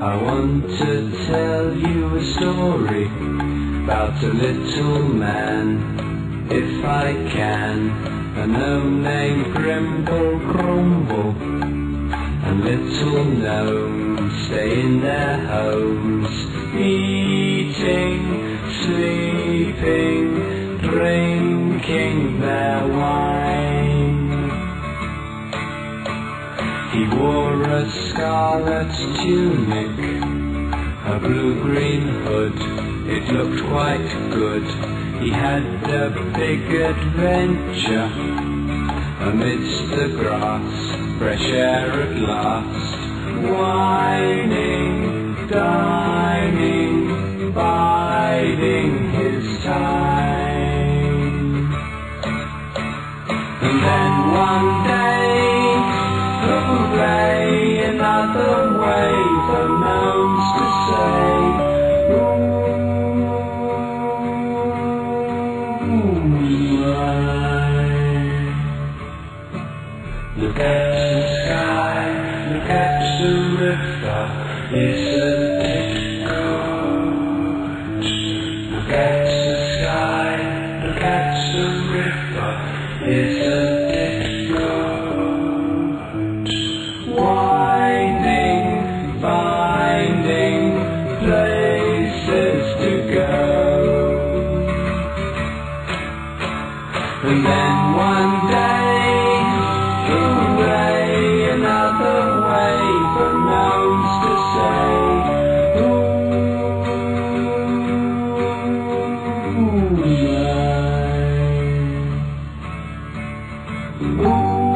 I want to tell you a story about a little man, if I can. A gnome named Grimble Grumble, and little gnomes stay in their homes, eating, sleeping, drinking their wine. He wore a scarlet tunic, a blue-green hood, it looked quite good. He had a big adventure amidst the grass, fresh air at last, whining, dining, biding his time. And then one day, hooray, another way for gnomes to say, look at the sky, look at the river, isn't it good? Look at the sky, look at the river, isn't it good? Winding, finding places to go. And then one day, hooray, another way for gnomes to say, ooh, ooh.